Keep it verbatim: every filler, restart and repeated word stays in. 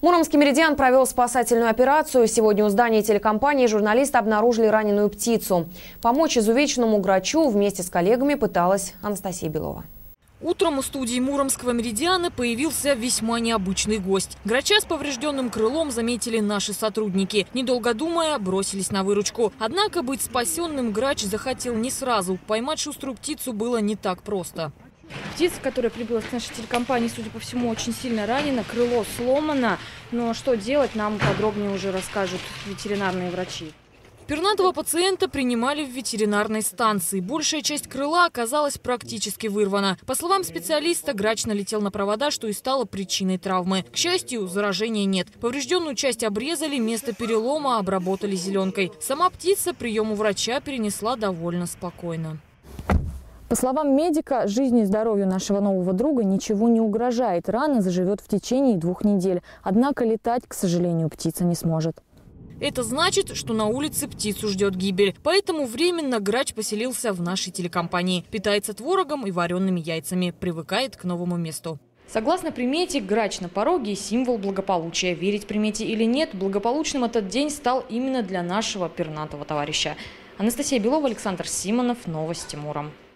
Муромский «Меридиан» провел спасательную операцию. Сегодня у здания телекомпании журналисты обнаружили раненую птицу. Помочь изувеченному грачу вместе с коллегами пыталась Анастасия Белова. Утром у студии Муромского «Меридиана» появился весьма необычный гость. Грача с поврежденным крылом заметили наши сотрудники. Недолго думая, бросились на выручку. Однако быть спасенным грач захотел не сразу. Поймать шуструю птицу было не так просто. Птица, которая прибыла к нашей телекомпании, судя по всему, очень сильно ранена, крыло сломано. Но что делать, нам подробнее уже расскажут ветеринарные врачи. Пернатого пациента принимали в ветеринарной станции. Большая часть крыла оказалась практически вырвана. По словам специалиста, грач налетел на провода, что и стало причиной травмы. К счастью, заражения нет. Поврежденную часть обрезали, место перелома обработали зеленкой. Сама птица прием у врача перенесла довольно спокойно. По словам медика, жизни и здоровью нашего нового друга ничего не угрожает. Рана заживет в течение двух недель. Однако летать, к сожалению, птица не сможет. Это значит, что на улице птицу ждет гибель. Поэтому временно грач поселился в нашей телекомпании. Питается творогом и вареными яйцами. Привыкает к новому месту. Согласно примете, грач на пороге – символ благополучия. Верить примете или нет, благополучным этот день стал именно для нашего пернатого товарища. Анастасия Белова, Александр Симонов. Новости Муром.